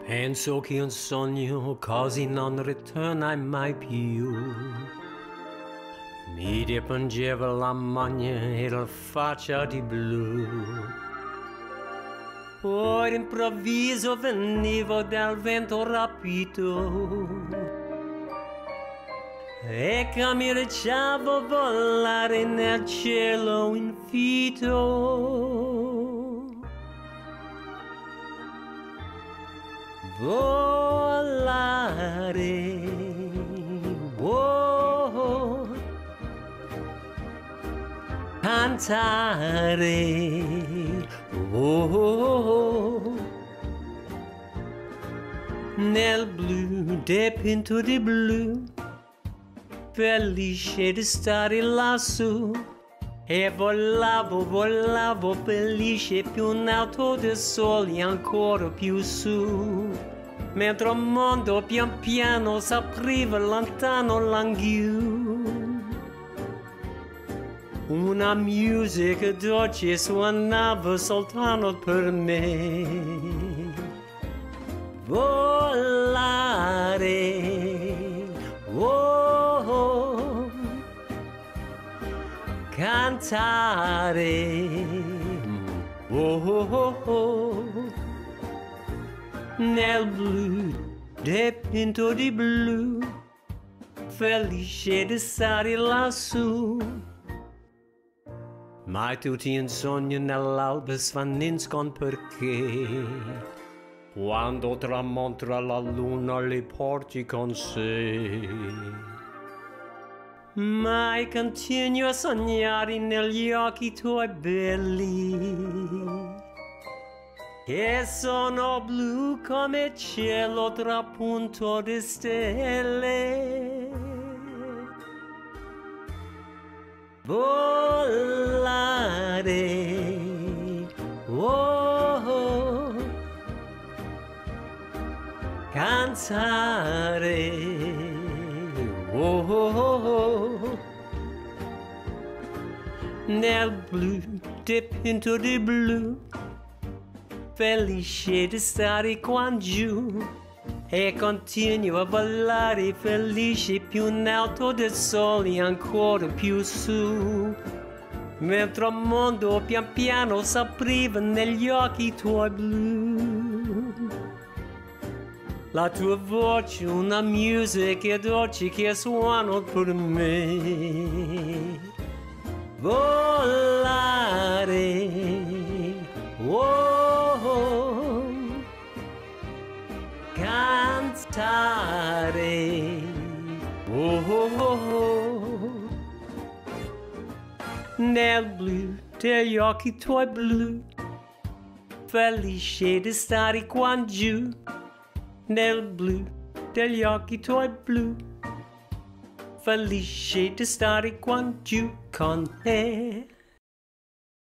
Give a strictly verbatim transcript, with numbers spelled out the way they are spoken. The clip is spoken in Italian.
Penso che un sogno così non ritorna mai più. Mi dipingeva la magna e la faccia di blu. Poi d'improvviso venivo dal vento rapito e che mi lasciavo volare nel cielo infinito. Volare, oh, cantare, oh, nel blu dipinto di blu, felice di stare lassù. E volavo, volavo felice più in alto del sole ancora più su, mentre il mondo pian piano s'apriva lontano laggiù. Una musica dolce suonava soltanto per me. Volare, oh, cantare, oh, oh, oh, nel blu dipinto di blu, felice di stare lassù. Ma tutti in sogno nell'alba svaniscono perché quando tramonta la luna li porti con sé. Ma continuo a sognare negli occhi tuoi belli, che sono blu come cielo trapunto di stelle. Volare, oh, cantare, oh, oh, oh, nel blu dipinto di blu, felice di stare qua giù, e continuo a volare felice più in alto del sole ancora più su, mentre il mondo pian piano s'apriva negli occhi tuoi blu. La tua voce, una musica dolce che suona per me. Volare, oh, cantare, oh, oh, nel blu degli occhi tuoi blu, felice di stare qua giù. Nel blu degli occhi tuoi blu, felice di stare qua giù con te.